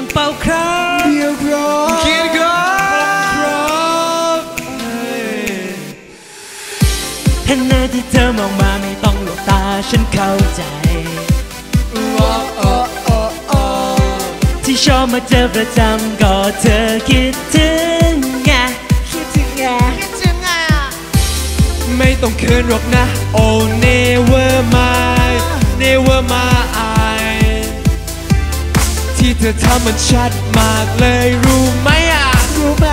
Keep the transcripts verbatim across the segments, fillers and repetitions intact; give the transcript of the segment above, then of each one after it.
เป่าครับเดียวครับคิดครับเห็นหน้าที่เธอมองมาไม่ต้องหลบตาฉันเข้าใจที่ชอบมาเจอประจำก็เธอคิดถึงไงคิดถึงไงคิดถึงไงไม่ต้องเขินหรอกนะ Oh never mind never mind ที่เธอทำมันชัดมากเลยรู้ไหมอ่ะรู้ไหม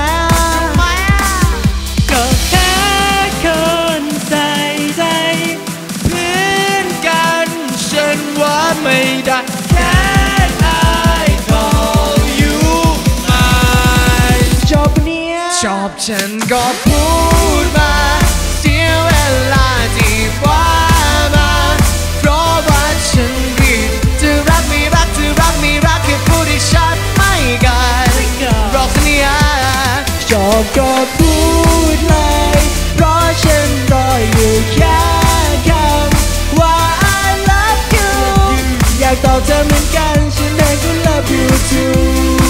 ก็แค่คนใส่ใจเพื่อนกันฉันว่าไม่ได้แค่ชอบฉันก็พูดมาเสียเวลาที่ว่ามาเพราะว่าฉันรีบจะรักไม่รักจะรักไม่รักแค่พูดให้ชัดไม่กันรอกสัญญาชอบก็พูดเลยเพราะฉันรออยู่แค่คำว่า I love you อยากตอบเธอเหมือนกันฉันเองก็ love you too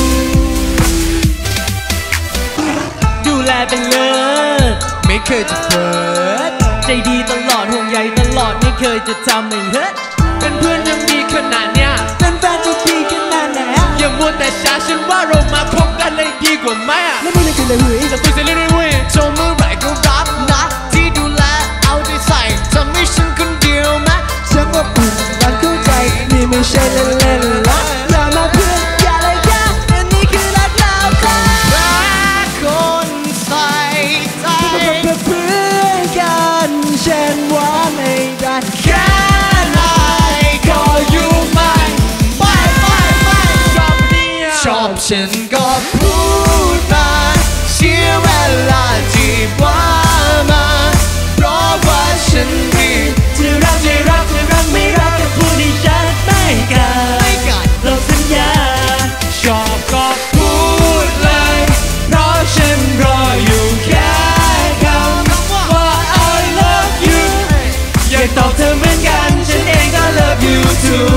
เป็นเลิศไม่เคยจะเปิดใจดีตลอดห่วงใยตลอดไม่เคยจะทำให้เฮิร์ตเป็นเพื่อนยังดีขนาดเนี้ยเป็นแฟนจะดีขนาดไหนอย่ามัวแต่ช้าฉันว่าเรามาคบกันเลยดีกว่าไหมอ่ะแล้วไม่ได้กินเลยหุยจะตุยจะเล่นเลยหุยโจมเมื่อไหร่ก็รับนะที่ดูแลเอาใจใส่ทำให้ฉันคนเดียวนะฉันว่าปุ่นรักเข้าใจนี่ไม่ใช่เล่นๆละอย่ามาเพื่อนอย่าเลยค่ะอันนี้คือรักเราค่ะเพื่อนกันฉันว่าไม่ได้แค่ไหนก็อยู่ไม่ไม่ไม่ไม่ชอบเนี่ยชอบฉันก็พูดมาเสียเวลาที่ว่ามาเพราะว่าฉันรีบจะรักจะรักจะรักไม่รักก็พูดให้ชัดไม่กันเราสัญญาชอบก็พูดเลยเพราะฉันรออยู่แค่อยากตอบเธอเหมือนกันฉันเองก็ love you too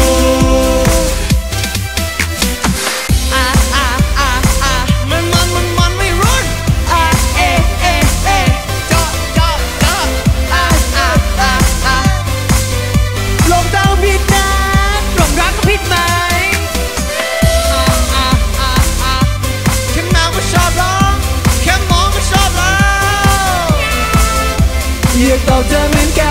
อ่ะอ่ะอ่ะอ่ะมันมันมันมันไม่รุนอ่ะเอ๊ะเอ๊ะเอ๊ะจอจอจออ่ะอ่ะอ่ะอ่ะลงเท้าผิดนะลงรักก็ผิดไหมอ่ะอ่ะอ่ะอ่ะแค่มาก็ชอบร้องแค่มองก็ชอบร้องอยากตอบเธอเหมือนกัน